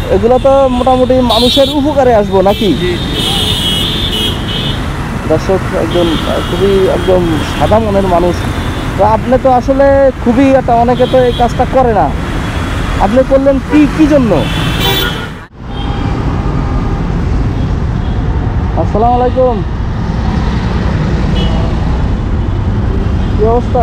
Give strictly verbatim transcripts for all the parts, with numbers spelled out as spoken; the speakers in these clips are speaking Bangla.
এগুলো তো মোটামুটি মানুষের উপকারে আসবো নাকি? দর্শক একজন খুবই একদম সাদা মনের মানুষ। তো আপনি তো আসলে খুবই একটা, অনেকে তো এই কাজটা করে না, আপনি করলেন কি কি জন্য? আসসালামু আলাইকুম, কি অবস্থা?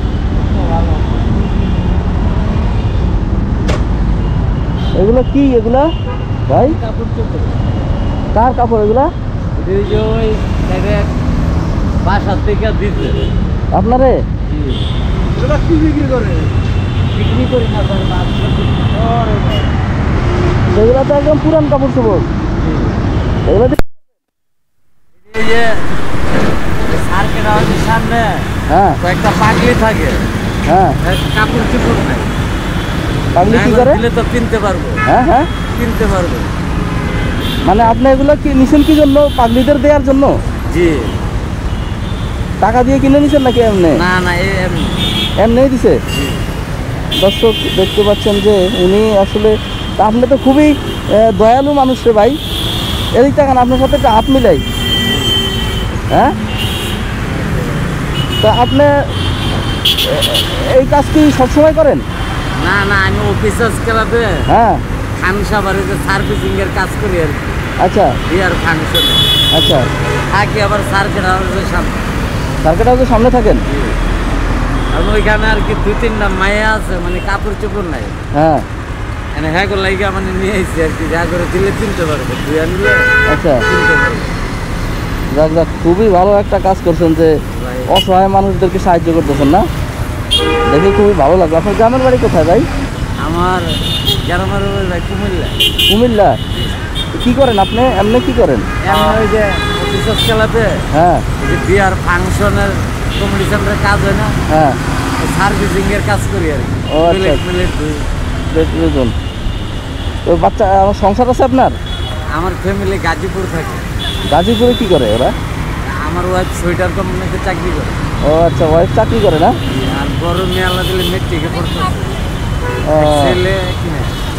এগুলো কি এগুলা ভাই? কার কাপড় এগুলা? বাসা থেকে দিতে আপনারে? কি বিক্রি করে? বিক্রি করি না এগুলো তো একদম পুরান কাপড় চোপড়। এগুলো সার্কেট হাউসের সামনে হ্যাঁ কয়েকটা পাগলি থাকে, হ্যাঁ কাপড় চোপড় নাই, পাগলি কি করে? দিলে তো কিনতে পারবো। হ্যাঁ হ্যাঁ কিনতে পারবো মানে আপনি এগুলো কি নিছেন কি জন্য? পাগলিদের দেওয়ার জন্য? জি। টাকা দিয়ে কিনে নিছেন নাকি এমনি? না না এমনি এমনি দিছে। দর্শক দেখতে পাচ্ছেন যে উনি আসলে, আপনি তো খুবই দয়ালু মানুষ রে ভাই। এদিক টাকা আপনার সাথে একটা হাত মিলাই। হ্যাঁ, তো আপনি এই কাজ কি সবসময় করেন? না না আমি অফিসার্স ক্লাবে হ্যাঁ খানসা বাড়িতে সার্ভিসিং এর কাজ করি আর কি। আচ্ছা বিয়ার ফাংশনে আচ্ছা, থাকি আবার সার্কেট হাউসের সামনে। সার্কেট হাউসের সামনে থাকেন? কারণ ওইখানে আর কি দুই তিনটা মায়া আছে, মানে কাপড় চোপড় নাই। হ্যাঁ মানে হ্যাঁ করে লাইগা মানে নিয়ে আসছি আর কি, যা করে দিলে কিনতে পারবে, তুই আনলে আচ্ছা কিনতে পারবে। যাক যাক, খুবই ভালো একটা কাজ করছেন যে অসহায় মানুষদেরকে সাহায্য করতেছেন না, দেখে খুবই ভালো লাগলো। আপনার গ্রামের বাড়ি কোথায় ভাই? আমার গ্রামের ভাই কুমিল্লা। কুমিল্লা? কি করেন আপনি এমনি, কি করেন? এমনি ওই যে অফিসার্স ক্লাবে হ্যাঁ যে বিয়ার ফাংশনের কম্পিটিশনের কাজ হয় না, হ্যাঁ সার্ভিসিং এর কাজ করি আর কি। ও আচ্ছা, মিনিট মিনিট দুই দুজন। তো বাচ্চা, আমার সংসার আছে আপনার? আমার ফ্যামিলি গাজীপুর থাকে। গাজীপুরে কি করে ওরা? আমার ওয়াইফ সোয়েটার কোম্পানিতে চাকরি করে। ও আচ্ছা, ওয়াইফ চাকরি করে না? আর বড় মেয়ে আল্লাহ দিলে মেট্রিকে পড়তে, ছেলে কিনে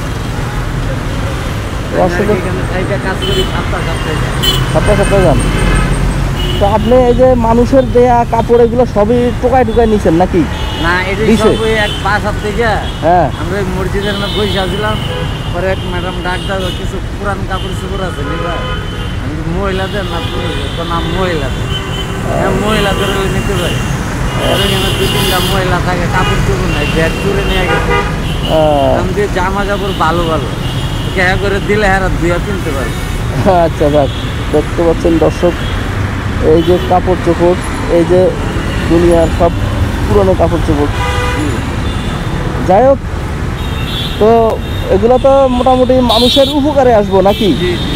কাজ করি সাতটা সপ্তাহে সপ্তাহে সপ্তাহে যান। তো আপনি এই যে মানুষের দেয়া কাপড় এগুলো সবই টোকায় টোকায় নিছেন নাকি? না, এটা সবই এক বাসার থেকে। হ্যাঁ, আমরা ওই মসজিদের না বসে আসছিলাম, পরে এক ম্যাডাম ডাক দাও, কিছু পুরান কাপড় চোপড় আছে নিবা? মহিলাদের না পুরুষদের? তো নাম মহিলাদের। হ্যাঁ, মহিলাদের নিতে পারি। এখানে দুই তিনটা মহিলা থাকে, কাপড় চোপড় নাই, ব্যাগ চুরে নিয়ে গেছে। দিয়ে জামা কাপড় ভালো ভালো হ্যাঁ করে দিলে হ্যাঁ দুইয়া কিনতে পারে। আচ্ছা যাক, দেখতে পাচ্ছেন দর্শক, এই যে কাপড় চোপড়, এই যে দুনিয়ার সব পুরনো কাপড় চোপড়। যাই হোক, তো এগুলো তো মোটামুটি মানুষের উপকারে আসবো নাকি?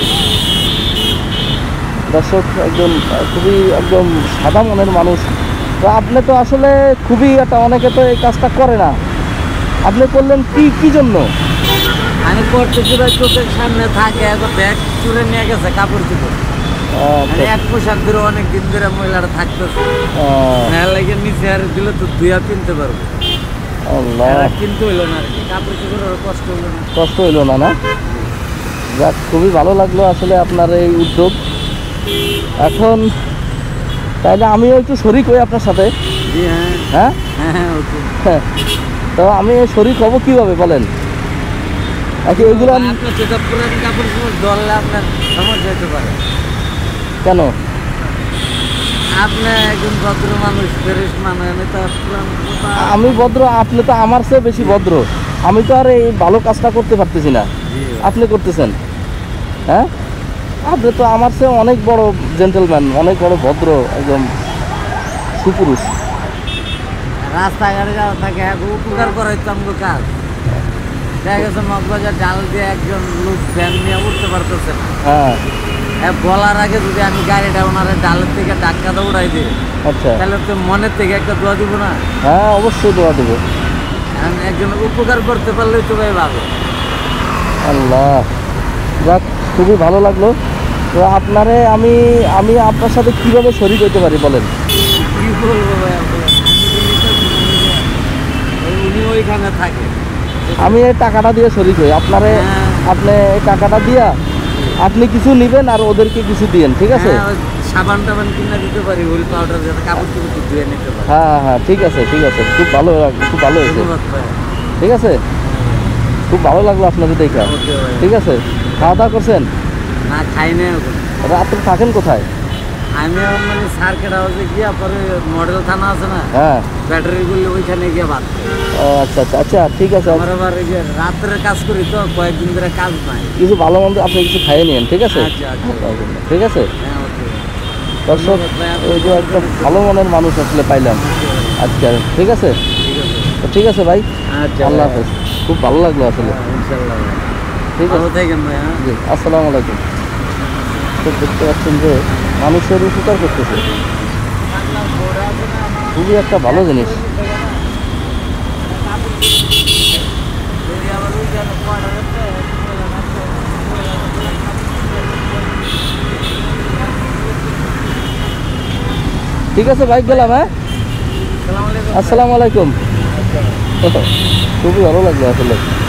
দর্শক একজন খুবই একদম সাদা মনের মানুষ। তো আপনি তো আসলে খুবই একটা, অনেকে তো এই কাজটা করে না, আপনি করলেন কি কি জন্য? আমি করতেছি ভাই, চোখের সামনে থাকে, এখন ব্যাগ চুরে নিয়ে গেছে কাপড় চোপড়, এক পোশাক ধরে অনেক দিন ধরে মহিলারা থাকতেছে, লাগে নিচে আর দিলে তো দুইয়া কিনতে পারবো। কিনতে হইলো না আর কি, কাপড় চোপড় কষ্ট হইলো না। কষ্ট হইলো না না? যাক, খুবই ভালো লাগলো আসলে আপনার এই উদ্যোগ। এখন তাইলে আমিও একটু শরিক হই আপনার সাথে। জি হ্যাঁ হ্যাঁ হ্যাঁ ওকে। তো আমি শরিক হব কিভাবে বলেন? আচ্ছা, এগুলো আপনার পুরান কাপড় চোপড় ধরলে আপনার সমস্যা হতে পারে। কেন? আপনি একজন ভদ্র মানুষ, ফ্রেশ মানুষ, আমি তো আমি ভদ্র, আপনি তো আমার চেয়ে বেশি ভদ্র। আমি তো আর এই ভালো কাজটা করতে পারতেছি না, আপনি করতেছেন। হ্যাঁ, আপনি তো আমার চেয়ে অনেক বড় জেন্টেলম্যান, অনেক বড় ভদ্র, একদম সুপুরুষ। রাস্তাঘাটে যাওয়া থাকে উপকার করাইতো আমাকে কাজ। দেখা গেছে মগবাজার ডাল দিয়ে একজন লোক ভ্যান নিয়ে উঠতে পারতেছে না, হ্যাঁ, বলার আগে যদি আমি গাড়িটা ওনার ডালের থেকে ধাক্কাটা উড়াই দিই, আচ্ছা, তাহলে তো মনের থেকে একটা দোয়া দিব না? হ্যাঁ, অবশ্যই দোয়া দেবো। একজন উপকার করতে পারলেই তো ভাই ভালো। আল্লাহ, যাক, খুবই ভালো লাগলো। তো আপনারে আমি আমি আপনার সাথে কিভাবে শরীক হতে পারি বলেন? কি বলবো ভাই, উনি ওইখানে থাকে, আমি এই টাকাটা দিয়ে শরীক হই আপনারে। আপনি এই টাকাটা দিয়া আপনি কিছু নেবেন আর ওদেরকে কিছু দিয়েন, ঠিক আছে? হ্যাঁ, ওই সাবান টাবান কিনে দিতে পারি, হুইল পাউডার যাতে কাপড় চোপড় ধুয়ে নিতে পারি। হ্যাঁ হ্যাঁ হ্যাঁ ঠিক আছে ঠিক আছে, খুব ভালো লাগ- খুব ভালো হয়েছে, ধন্যবাদ ভাই। ঠিক আছে? খুব ভালো লাগলো আপনাকে দেখা, ওকে ভাই। ঠিক আছে? খাওয়া দাওয়া করছেন? না খাই নাই এখন। রাত্রে থাকেন কোথায়? আমি এখন মানে সার্কেট হাউসে গিয়া পরে মডেল থানা আছে না, হ্যাঁ, ব্যাটারিগুলো ওইখানে গিয়ে বাদ খাই। ও আচ্ছা আচ্ছা আচ্ছা ঠিক আছে। আমার আবার এই যে রাত্রে কাজ করি তো, কয়েকদিন ধরে কাজ নাই। কিছু ভালো মন্দ আপনি কিছু খাইয়ে নিন, ঠিক আছে? আচ্ছা, আচ্ছা। ঠিক আছে হ্যাঁ, ওকে ভাই। দর্শক, এই যে একটা ভালো মনের মানুষ আসলে পাইলাম আজকে, ঠিক আছে? ঠিক আছে। তো ঠিক আছে ভাই, আচ্ছা আল্লাহ ভাই। হাফেজ, খুব ভালো লাগলো আসলে, হ্যাঁ, ইনশাআল্লাহ ভাই। ঠিক আছে? ভালো থাকেন ভাই। হ্যাঁ। জি, আসসালামু আলাইকুম। তো দেখতে পাচ্ছেন যে মানুষের উপকার করতেছে, খুবই একটা ভালো জিনিস। ঠিক আছে ভাই, গেলাম। হ্যাঁ, আসসালামু আলাইকুম। আসসালামু আলাইকুম। খুবই ভালো লাগলো আসলে।